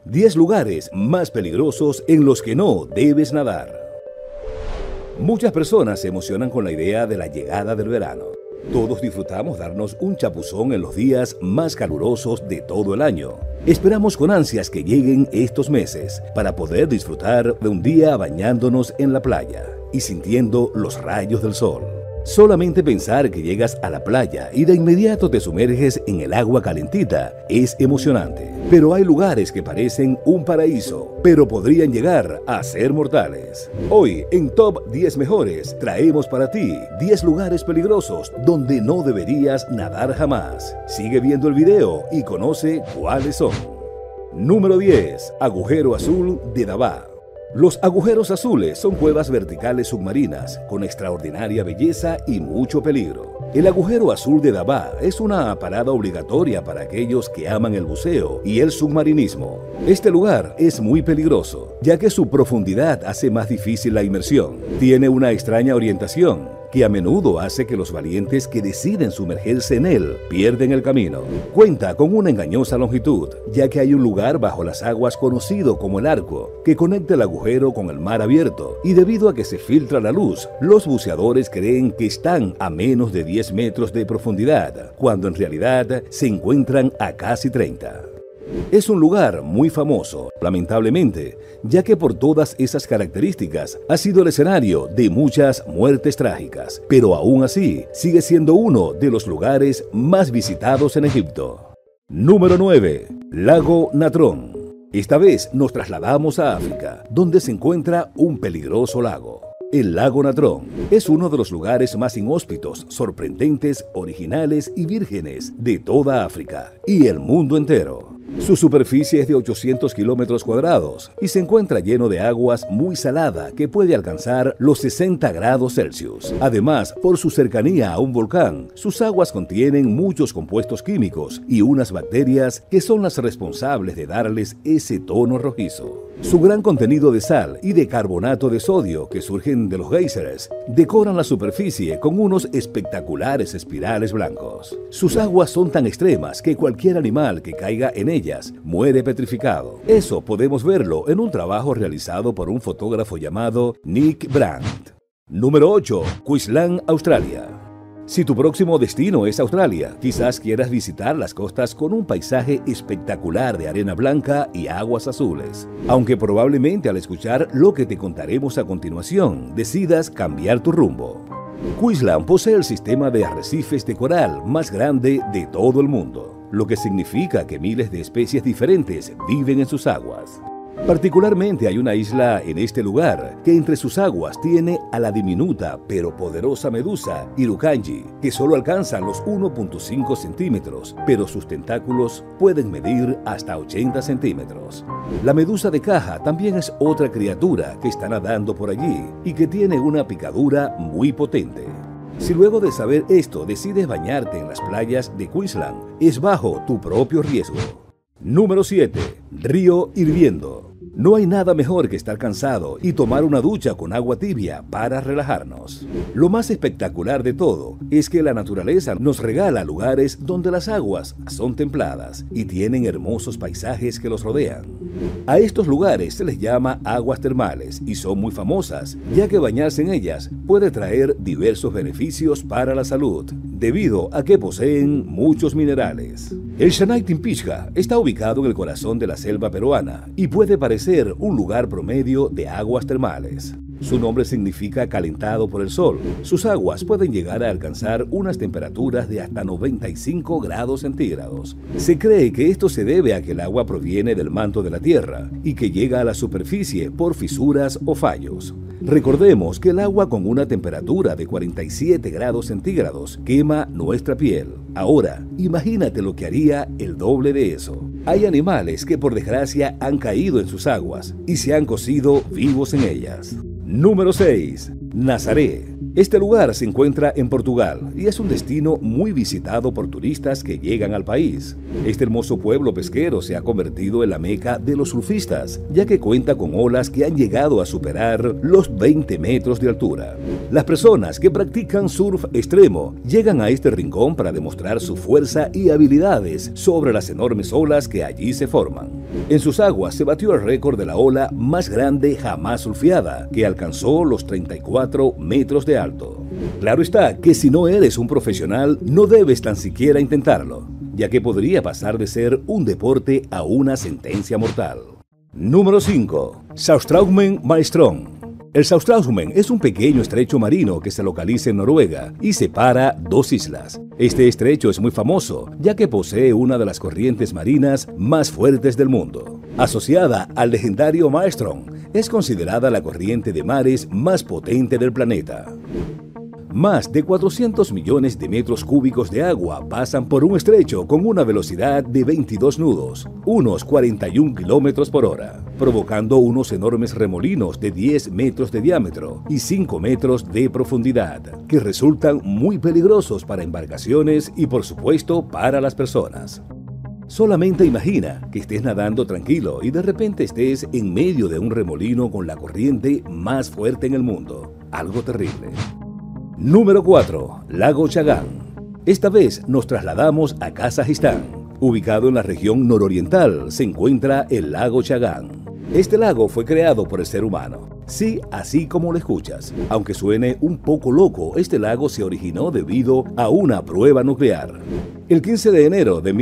10 lugares más peligrosos en los que no debes nadar. Muchas personas se emocionan con la idea de la llegada del verano. Todos disfrutamos darnos un chapuzón en los días más calurosos de todo el año. Esperamos con ansias que lleguen estos meses para poder disfrutar de un día bañándonos en la playa y sintiendo los rayos del sol. Solamente pensar que llegas a la playa y de inmediato te sumerges en el agua calentita es emocionante. Pero hay lugares que parecen un paraíso, pero podrían llegar a ser mortales. Hoy, en Top 10 Mejores, traemos para ti 10 lugares peligrosos donde no deberías nadar jamás. Sigue viendo el video y conoce cuáles son. Número 10. Agujero Azul de Davao. Los agujeros azules son cuevas verticales submarinas con extraordinaria belleza y mucho peligro. El agujero azul de Davao es una parada obligatoria para aquellos que aman el buceo y el submarinismo. Este lugar es muy peligroso, ya que su profundidad hace más difícil la inmersión. Tiene una extraña orientación que a menudo hace que los valientes que deciden sumergirse en él pierden el camino. Cuenta con una engañosa longitud, ya que hay un lugar bajo las aguas conocido como el Arco, que conecta el agujero con el mar abierto, y debido a que se filtra la luz, los buceadores creen que están a menos de 10 metros de profundidad, cuando en realidad se encuentran a casi 30. Es un lugar muy famoso, lamentablemente, ya que por todas esas características ha sido el escenario de muchas muertes trágicas, pero aún así sigue siendo uno de los lugares más visitados en Egipto. Número 9. Lago Natron. Esta vez nos trasladamos a África, donde se encuentra un peligroso lago. El lago Natron es uno de los lugares más inhóspitos, sorprendentes, originales y vírgenes de toda África y el mundo entero. Su superficie es de 800 kilómetros cuadrados y se encuentra lleno de aguas muy salada que puede alcanzar los 60 grados Celsius. Además, por su cercanía a un volcán, sus aguas contienen muchos compuestos químicos y unas bacterias que son las responsables de darles ese tono rojizo. Su gran contenido de sal y de carbonato de sodio que surgen de los geysers decoran la superficie con unos espectaculares espirales blancos. Sus aguas son tan extremas que cualquier animal que caiga en ellas muere petrificado. Eso podemos verlo en un trabajo realizado por un fotógrafo llamado Nick Brandt. Número 8. Queensland, Australia. Si tu próximo destino es Australia, quizás quieras visitar las costas con un paisaje espectacular de arena blanca y aguas azules. Aunque probablemente al escuchar lo que te contaremos a continuación, decidas cambiar tu rumbo. Queensland posee el sistema de arrecifes de coral más grande de todo el mundo, lo que significa que miles de especies diferentes viven en sus aguas. Particularmente hay una isla en este lugar que entre sus aguas tiene a la diminuta pero poderosa medusa Irukandji, que solo alcanza los 1.5 centímetros, pero sus tentáculos pueden medir hasta 80 centímetros. La medusa de caja también es otra criatura que está nadando por allí y que tiene una picadura muy potente. Si luego de saber esto decides bañarte en las playas de Queensland, es bajo tu propio riesgo. Número 7. Río hirviendo. No hay nada mejor que estar cansado y tomar una ducha con agua tibia para relajarnos. Lo más espectacular de todo es que la naturaleza nos regala lugares donde las aguas son templadas y tienen hermosos paisajes que los rodean. A estos lugares se les llama aguas termales y son muy famosas, ya que bañarse en ellas puede traer diversos beneficios para la salud, debido a que poseen muchos minerales. El Shanay Timpishka está ubicado en el corazón de la selva peruana y puede parecer un lugar promedio de aguas termales. Su nombre significa calentado por el sol. Sus aguas pueden llegar a alcanzar unas temperaturas de hasta 95 grados centígrados. Se cree que esto se debe a que el agua proviene del manto de la tierra y que llega a la superficie por fisuras o fallos. Recordemos que el agua con una temperatura de 47 grados centígrados quema nuestra piel. Ahora, imagínate lo que haría el doble de eso. Hay animales que por desgracia han caído en sus aguas y se han cocido vivos en ellas. Número 6. Nazaré. Este lugar se encuentra en Portugal y es un destino muy visitado por turistas que llegan al país. Este hermoso pueblo pesquero se ha convertido en la meca de los surfistas, ya que cuenta con olas que han llegado a superar los 20 metros de altura. Las personas que practican surf extremo llegan a este rincón para demostrar su fuerza y habilidades sobre las enormes olas que allí se forman. En sus aguas se batió el récord de la ola más grande jamás surfeada, que alcanzó los 34 metros de alto. Claro está que si no eres un profesional, no debes tan siquiera intentarlo, ya que podría pasar de ser un deporte a una sentencia mortal. Número 5. Surstraumen Maestrón. El Surstraumen es un pequeño estrecho marino que se localiza en Noruega y separa dos islas. Este estrecho es muy famoso, ya que posee una de las corrientes marinas más fuertes del mundo. Asociada al legendario Maelstrom, es considerada la corriente de mares más potente del planeta. Más de 400 millones de metros cúbicos de agua pasan por un estrecho con una velocidad de 22 nudos, unos 41 kilómetros por hora, provocando unos enormes remolinos de 10 metros de diámetro y 5 metros de profundidad, que resultan muy peligrosos para embarcaciones y, por supuesto, para las personas. Solamente imagina que estés nadando tranquilo y de repente estés en medio de un remolino con la corriente más fuerte en el mundo. Algo terrible. Número 4. Lago Chagán. Esta vez nos trasladamos a Kazajistán. Ubicado en la región nororiental se encuentra el lago Chagán. Este lago fue creado por el ser humano. Sí, así como lo escuchas. Aunque suene un poco loco, este lago se originó debido a una prueba nuclear. El 15 de enero de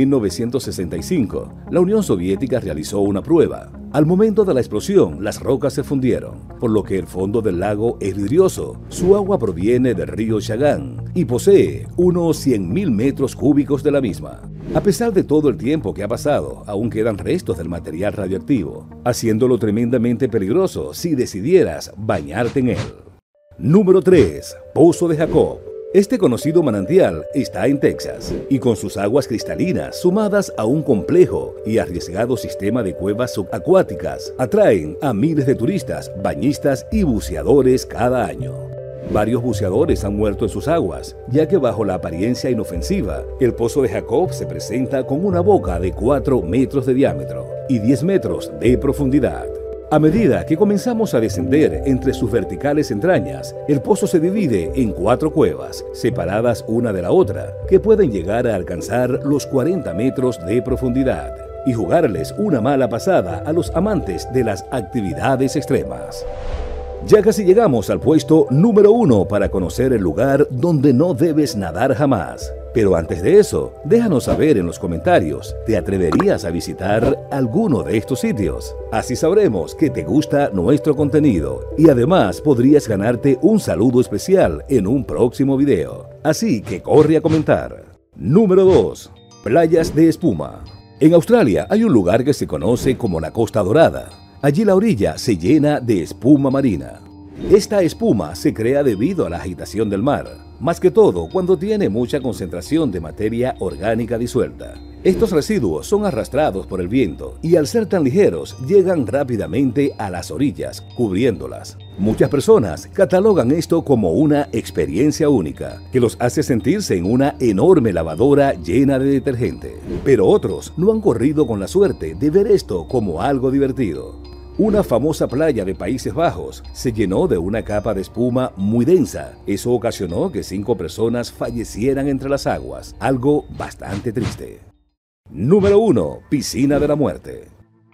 1965, la Unión Soviética realizó una prueba. Al momento de la explosión, las rocas se fundieron, por lo que el fondo del lago es vidrioso. Su agua proviene del río Chagán y posee unos 100.000 metros cúbicos de la misma. A pesar de todo el tiempo que ha pasado, aún quedan restos del material radioactivo, haciéndolo tremendamente peligroso si decidieras bañarte en él. Número 3. Pozo de Jacob. Este conocido manantial está en Texas y con sus aguas cristalinas sumadas a un complejo y arriesgado sistema de cuevas subacuáticas atraen a miles de turistas, bañistas y buceadores cada año. Varios buceadores han muerto en sus aguas, ya que bajo la apariencia inofensiva, el Pozo de Jacob se presenta con una boca de 4 metros de diámetro y 10 metros de profundidad. A medida que comenzamos a descender entre sus verticales entrañas, el pozo se divide en 4 cuevas, separadas una de la otra, que pueden llegar a alcanzar los 40 metros de profundidad y jugarles una mala pasada a los amantes de las actividades extremas. Ya casi llegamos al puesto número 1 para conocer el lugar donde no debes nadar jamás. Pero antes de eso, déjanos saber en los comentarios, ¿te atreverías a visitar alguno de estos sitios? Así sabremos que te gusta nuestro contenido y además podrías ganarte un saludo especial en un próximo video. Así que corre a comentar. Número 2. Playas de espuma. En Australia hay un lugar que se conoce como la Costa Dorada. Allí la orilla se llena de espuma marina. Esta espuma se crea debido a la agitación del mar, más que todo cuando tiene mucha concentración de materia orgánica disuelta. Estos residuos son arrastrados por el viento y al ser tan ligeros llegan rápidamente a las orillas, cubriéndolas. Muchas personas catalogan esto como una experiencia única, que los hace sentirse en una enorme lavadora llena de detergente. Pero otros no han corrido con la suerte de ver esto como algo divertido. Una famosa playa de Países Bajos se llenó de una capa de espuma muy densa. Eso ocasionó que 5 personas fallecieran entre las aguas, algo bastante triste. Número 1. Piscina de la Muerte.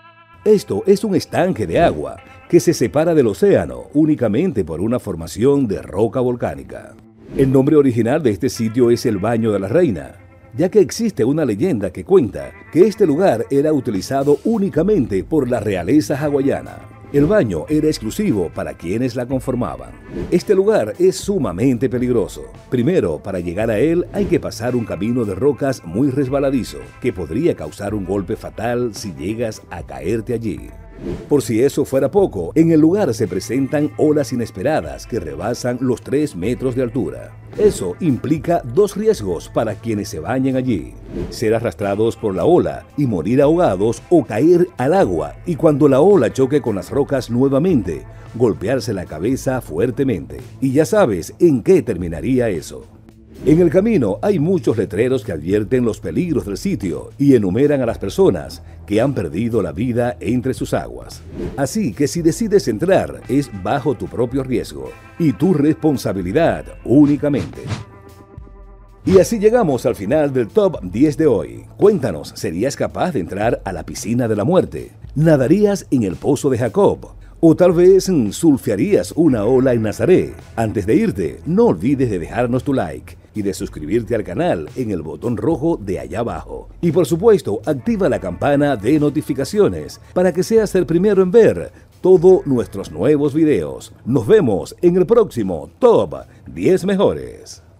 Esto es un estanque de agua que se separa del océano únicamente por una formación de roca volcánica. El nombre original de este sitio es el Baño de la Reina, ya que existe una leyenda que cuenta que este lugar era utilizado únicamente por la realeza hawaiana. El baño era exclusivo para quienes la conformaban. Este lugar es sumamente peligroso. Primero, para llegar a él hay que pasar un camino de rocas muy resbaladizo, que podría causar un golpe fatal si llegas a caerte allí. Por si eso fuera poco, en el lugar se presentan olas inesperadas que rebasan los 3 metros de altura. Eso implica 2 riesgos para quienes se bañen allí: ser arrastrados por la ola y morir ahogados, o caer al agua y cuando la ola choque con las rocas nuevamente, golpearse la cabeza fuertemente. Y ya sabes en qué terminaría eso. En el camino hay muchos letreros que advierten los peligros del sitio y enumeran a las personas que han perdido la vida entre sus aguas. Así que si decides entrar, es bajo tu propio riesgo y tu responsabilidad únicamente. Y así llegamos al final del Top 10 de hoy. Cuéntanos, ¿serías capaz de entrar a la piscina de la muerte? ¿Nadarías en el pozo de Jacob? ¿O tal vez surfearías una ola en Nazaret? Antes de irte, no olvides de dejarnos tu like y de suscribirte al canal en el botón rojo de allá abajo. Y por supuesto, activa la campana de notificaciones para que seas el primero en ver todos nuestros nuevos videos. Nos vemos en el próximo Top 10 Mejores.